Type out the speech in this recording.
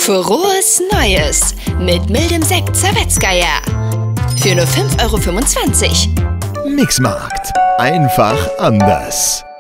Frohes Neues mit mildem Sekt Servetzgeier. Für nur 5,25 € Mixmarkt. Einfach anders.